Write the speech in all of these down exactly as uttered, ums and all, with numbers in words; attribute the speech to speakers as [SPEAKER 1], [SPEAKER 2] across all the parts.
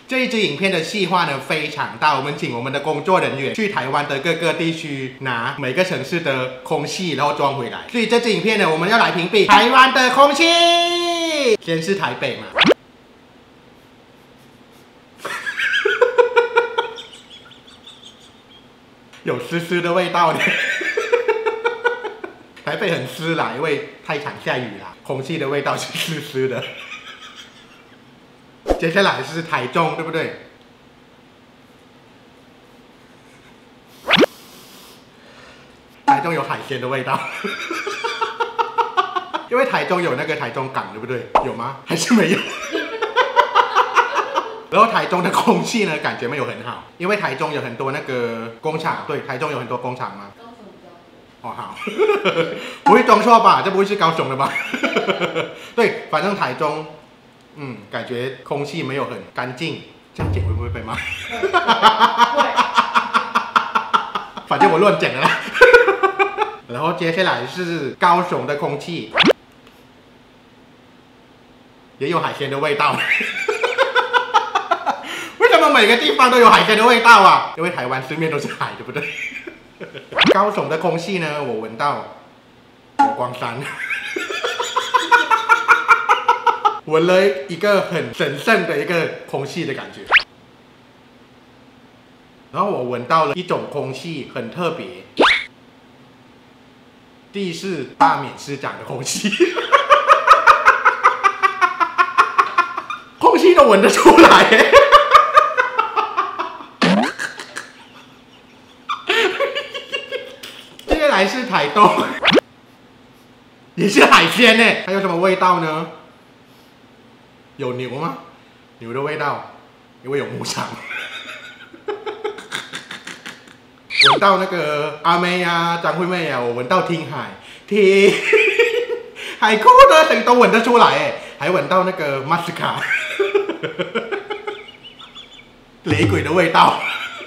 [SPEAKER 1] 这一支影片的细化呢非常大，我们请我们的工作人员去台湾的各个地区拿每个城市的空气，然后装回来。所以这支影片呢，我们要来评比台湾的空气。先是台北嘛。有湿湿的味道呢，台北很湿啦，因为太常下雨啦，空气的味道是湿湿的。接下来是台中，对不对？台中有海鲜的味道，因为台中有那个台中港，对不对？有吗？还是没有？然后台中的空气呢，感觉没有很好，因为台中有很多那个工厂，对，台中有很多工厂吗？高雄比较多。哦，好，不会装错吧？这不会是高雄的吧？对，反正台中，嗯，感觉空气没有很干净，这样剪会不会被骂？会。反正我乱剪的啦。然后接下来是高雄的空气，也有海鲜的味道。为什么每个地方都有海鲜的味道啊？因为台湾四面都是海，对不对？高雄的空气呢，我闻到佛光山，闻了一个很神圣的一个空气的感觉。然后我闻到了一种空气很特别，地是罢免市长的空气，空气都闻得出来耶。接下来是台东，也是海鲜呢，还有什么味道呢？有牛吗？牛的味道，因为有牧场。闻到那个阿妹啊、张惠妹啊，我闻到听海，听海哭的声都闻得出来哎，还闻到那个马斯卡，雷鬼的味道，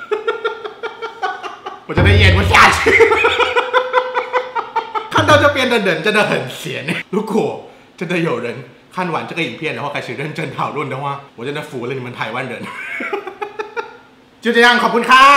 [SPEAKER 1] 我真的咽不下去。看到这边的人真的很闲哎，如果真的有人看完这个影片然后开始认真讨论的话，我真的服了你们台湾人。就这样，ขอบคุณค่ะ